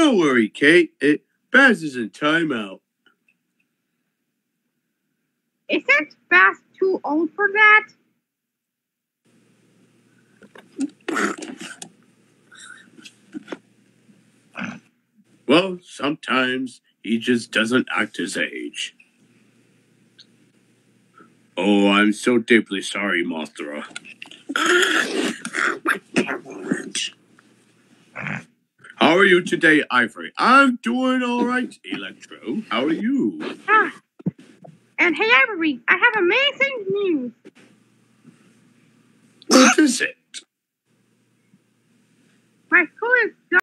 Don't worry, Kate. Baz is in timeout. Isn't Baz too old for that? Well, sometimes he just doesn't act his age. Oh, I'm so deeply sorry, Mothra. How are you today, Ivory? I'm doing all right, Electro. How are you? And hey, Ivory, I have amazing news. What is it? My school is